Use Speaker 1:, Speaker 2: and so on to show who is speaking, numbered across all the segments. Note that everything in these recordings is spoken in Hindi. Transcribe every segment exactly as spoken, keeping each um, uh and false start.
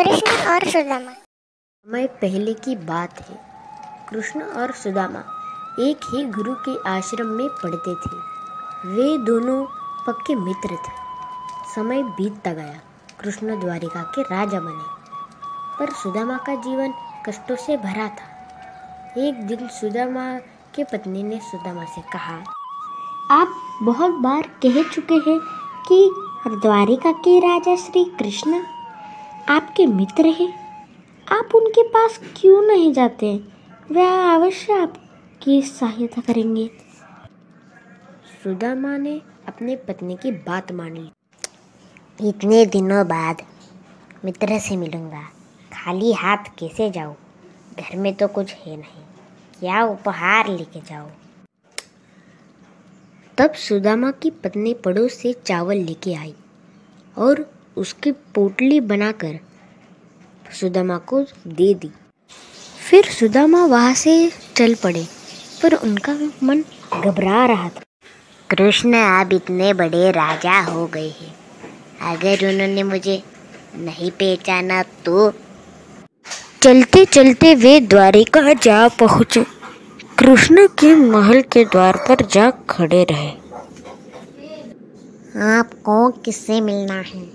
Speaker 1: कृष्ण और सुदामा।
Speaker 2: समय पहले की बात है। कृष्ण और सुदामा एक ही गुरु के आश्रम में पढ़ते थे। वे दोनों पक्के मित्र थे। समय बीतता गया। कृष्ण द्वारिका के राजा बने, पर सुदामा का जीवन कष्टों से भरा था। एक दिन सुदामा की पत्नी ने सुदामा से कहा,
Speaker 3: आप बहुत बार कह चुके हैं कि द्वारिका के राजा श्री कृष्ण आपके मित्र हैं। आप उनके पास क्यों नहीं जाते? वे अवश्य आपकी सहायता करेंगे।
Speaker 2: सुदामा ने अपनी पत्नी की बात मान ली। इतने दिनों बाद मित्र से मिलूंगा, खाली हाथ कैसे जाऊं? घर में तो कुछ है नहीं, क्या उपहार लेके जाऊं? तब सुदामा की पत्नी पड़ोस से चावल लेके आई और उसकी पोटली बनाकर सुदामा को दे दी। फिर सुदामा वहाँ से चल पड़े, पर उनका मन घबरा रहा था। कृष्ण अब इतने बड़े राजा हो गए हैं, अगर उन्होंने मुझे नहीं पहचाना तो। चलते चलते वे द्वारिका जा पहुँचे। कृष्ण के महल के द्वार पर जा खड़े रहे। आपको किससे मिलना है?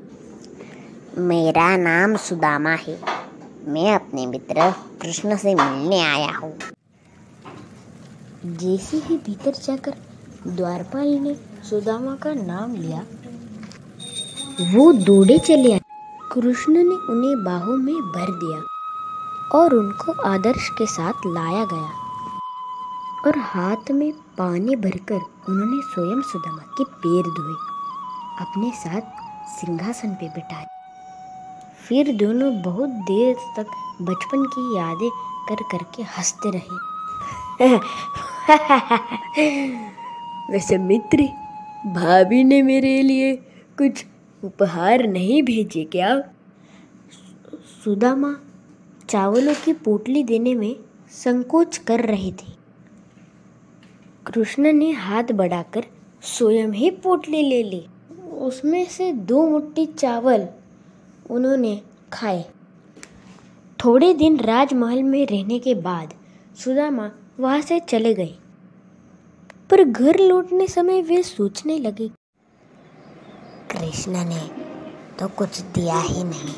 Speaker 2: मेरा नाम सुदामा है, मैं अपने मित्र कृष्ण से मिलने आया हूँ। जैसे ही भीतर जाकर द्वारपाल ने सुदामा का नाम लिया, वो दौड़े चले आए। कृष्ण ने उन्हें बाहों में भर दिया और उनको आदर्श के साथ लाया गया और हाथ में पानी भरकर उन्होंने स्वयं सुदामा के पैर धोए, अपने साथ सिंहासन पे बिठाए। फिर दोनों बहुत देर तक बचपन की यादें कर करके हंसते रहे। वैसे मित्र, भाभी ने मेरे लिए कुछ उपहार नहीं भेजे क्या? सुदामा चावलों की पोटली देने में संकोच कर रहे थे। कृष्ण ने हाथ बढ़ाकर स्वयं ही पोटली ले ली। उसमें से दो मुट्ठी चावल उन्होंने खाए। थोड़े दिन राजमहल में रहने के बाद सुदामा वहाँ से चले गए, पर घर लौटने समय वे सोचने लगे, कृष्ण ने तो कुछ दिया ही नहीं।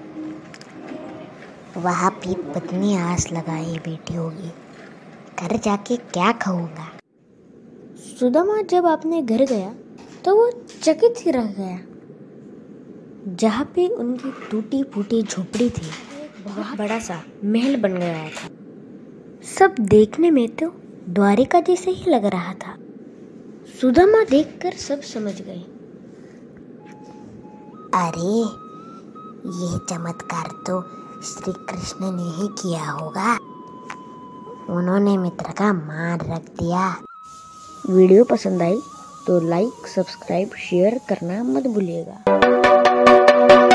Speaker 2: वहाँ भी पत्नी आस लगाए बैठी होगी, घर जाके क्या खाऊंगा? सुदामा जब अपने घर गया तो वो चकित ही रह गया। जहाँ पे उनकी टूटी फूटी झोपड़ी थी, बहुत बड़ा सा महल बन गया था। सब देखने में तो द्वारिका जैसे ही लग रहा था। सुदामा देखकर सब समझ गए, अरे ये चमत्कार तो श्री कृष्ण ने ही किया होगा, उन्होंने मित्र का मान रख दिया। वीडियो पसंद आई तो लाइक, सब्सक्राइब, शेयर करना मत भूलिएगा।